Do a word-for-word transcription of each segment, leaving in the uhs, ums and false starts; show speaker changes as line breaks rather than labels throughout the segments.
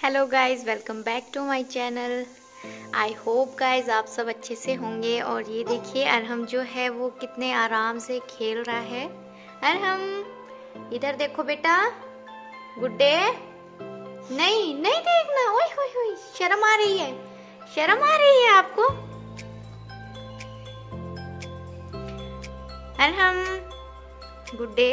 Hello guys, welcome back to my channel. I hope guys आप सब अच्छे से होंगे। और ये देखिए अरहम जो है वो कितने आराम से खेल रहा है। अरहम इधर देखो बेटा, गुड्डे नहीं नहीं देखना। ओए होए होए, शर्म आ रही है, शर्म आ रही है आपको। अरहम गुड्डे।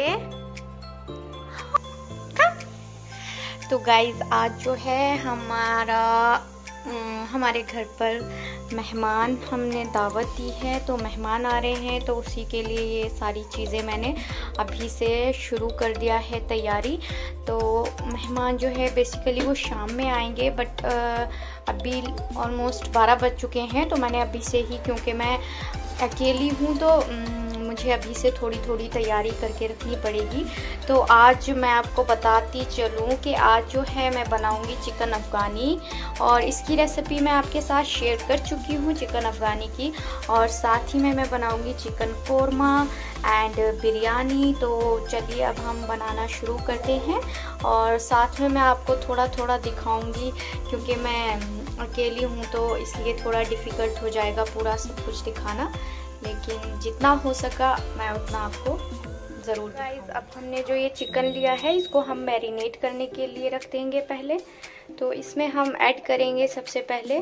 तो गाइज आज जो है हमारा हमारे घर पर मेहमान हमने दावत दी है, तो मेहमान आ रहे हैं, तो उसी के लिए ये सारी चीज़ें मैंने अभी से शुरू कर दिया है तैयारी। तो मेहमान जो है बेसिकली वो शाम में आएंगे, बट अभी ऑलमोस्ट बारह बज चुके हैं, तो मैंने अभी से ही, क्योंकि मैं अकेली हूँ तो मुझे अभी से थोड़ी थोड़ी तैयारी करके रखनी पड़ेगी। तो आज मैं आपको बताती चलूँ कि आज जो है मैं बनाऊँगी चिकन अफ़गानी, और इसकी रेसिपी मैं आपके साथ शेयर कर चुकी हूँ चिकन अफ़गानी की। और साथ ही में मैं बनाऊँगी चिकन कोरमा एंड बिरयानी। तो चलिए अब हम बनाना शुरू करते हैं, और साथ में मैं आपको थोड़ा थोड़ा दिखाऊँगी, क्योंकि मैं अकेली हूँ तो इसलिए थोड़ा डिफ़िकल्ट हो जाएगा पूरा सब कुछ दिखाना, लेकिन जितना हो सका मैं उतना आपको ज़रूर। गाइस अब हमने जो ये चिकन लिया है इसको हम मैरिनेट करने के लिए रख देंगे पहले। तो इसमें हम ऐड करेंगे सबसे पहले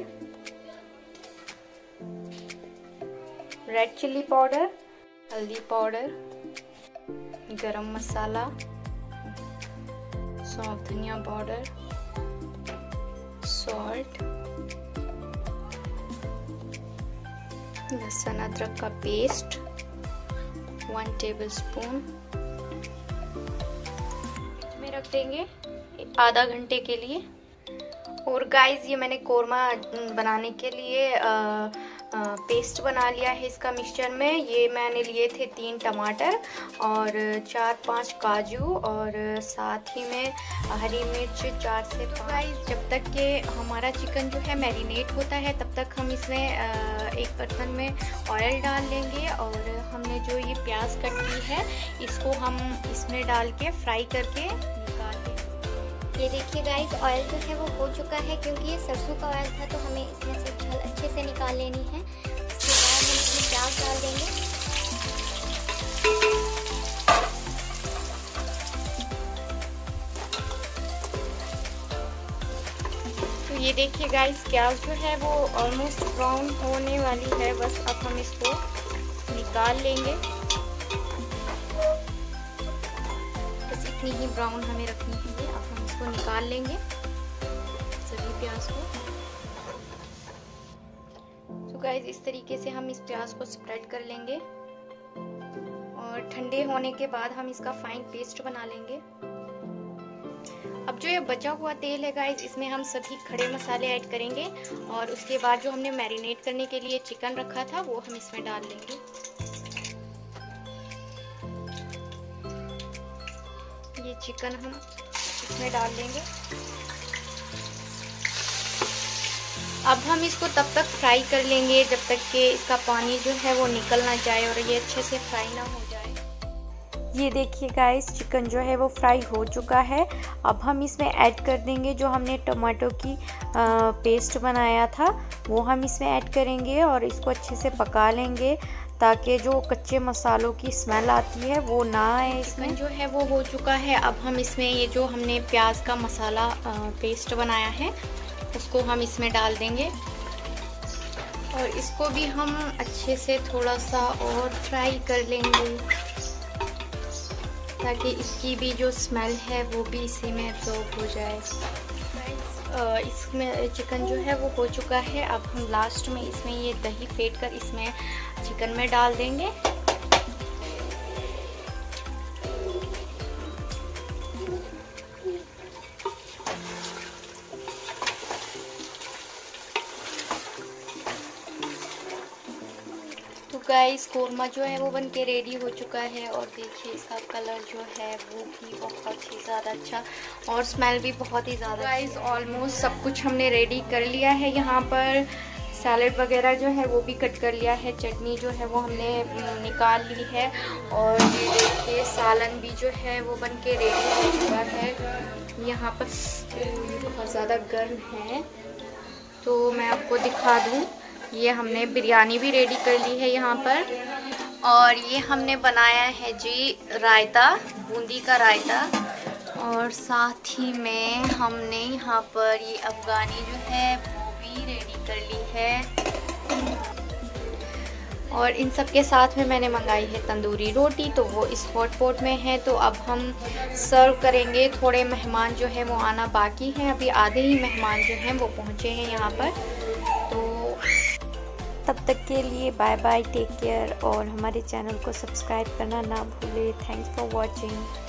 रेड चिल्ली पाउडर, हल्दी पाउडर, गरम मसाला, सौंफ धनिया पाउडर, सॉल्ट, लहसुन अदरक का पेस्ट वन टेबलस्पून में रख देंगे आधा घंटे के लिए। और गाइस ये मैंने कोरमा बनाने के लिए आ, आ, पेस्ट बना लिया है इसका मिक्सचर में। ये मैंने लिए थे तीन टमाटर और चार पांच काजू, और साथ ही में हरी मिर्च चार से पाँच। गाइस जब तक कि हमारा चिकन जो है मैरिनेट होता है तब तक हम इसमें आ, एक बर्तन में ऑयल डाल लेंगे, और हमने जो ये प्याज कट की है इसको हम इसमें डाल के फ्राई करके निकाल लेंगे। ये देखिए गाइस ऑयल जो है वो हो चुका है, क्योंकि ये सरसों का ऑयल था तो हमें इसमें से छल अच्छे से निकाल लेनी है। इसके बाद हम इसमें प्याज डाल देंगे। तो ये देखिए गाइस प्याज जो है वो ऑलमोस्ट ब्राउन होने वाली है, बस अब हम इसको निकाल लेंगे। बस इतनी ही ब्राउन हमें रखनी है। अब हम इसको निकाल लेंगे सभी प्याज को। तो गाइस इस तरीके से हम इस प्याज को स्प्रेड कर लेंगे, और ठंडे होने के बाद हम इसका फाइन पेस्ट बना लेंगे। अब जो ये बचा हुआ तेल है गाइस इसमें हम सभी खड़े मसाले ऐड करेंगे, और उसके बाद जो हमने मैरिनेट करने के लिए चिकन रखा था वो हम इसमें डाल लेंगे। ये चिकन हम इसमें डाल देंगे। अब हम इसको तब तक फ्राई कर लेंगे जब तक कि इसका पानी जो है वो निकल ना जाए और ये अच्छे से फ्राई ना हो जाए। ये देखिए गाइस चिकन जो है वो फ्राई हो चुका है। अब हम इसमें ऐड कर देंगे जो हमने टमाटो की आ, पेस्ट बनाया था वो हम इसमें ऐड करेंगे, और इसको अच्छे से पका लेंगे ताकि जो कच्चे मसालों की स्मेल आती है वो ना आए। इसमें जो है वो हो चुका है। अब हम इसमें ये जो हमने प्याज का मसाला आ, पेस्ट बनाया है उसको हम इसमें डाल देंगे, और इसको भी हम अच्छे से थोड़ा सा और फ्राई कर लेंगे ताकि इसकी भी जो स्मेल है वो भी इसी में एब्जॉर्ब हो जाए। इसमें चिकन जो है वो हो चुका है। अब हम लास्ट में इसमें ये दही फेंट कर इसमें चिकन में डाल देंगे। तो गाइस कोरमा जो है वो बन के रेडी हो चुका है, और देखिए इसका कलर जो है वो भी बहुत ही ज़्यादा अच्छा, और स्मेल भी बहुत ही ज़्यादा। गाइस ऑलमोस्ट सब कुछ हमने रेडी कर लिया है। यहाँ पर सैलेड वगैरह जो है वो भी कट कर लिया है, चटनी जो है वो हमने निकाल ली है, और ये देखिए सालन भी जो है वो बन के रेडी हो चुका है। यहाँ पर ये बहुत ज़्यादा गर्म है। तो मैं आपको दिखा दूँ, ये हमने बिरयानी भी रेडी कर ली है यहाँ पर। और ये हमने बनाया है जी रायता, बूंदी का रायता। और साथ ही में हमने यहाँ पर ये अफ़गानी जो है वो भी रेडी कर ली है। और इन सब के साथ में मैंने मंगाई है तंदूरी रोटी, तो वो इस हॉट पॉट में है। तो अब हम सर्व करेंगे। थोड़े मेहमान जो है वो आना बाकी हैं, अभी आधे ही मेहमान जो हैं वो पहुँचे हैं यहाँ पर। तो तब तक के लिए बाय बाय, टेक केयर, और हमारे चैनल को सब्सक्राइब करना ना भूलें। Thanks for watching.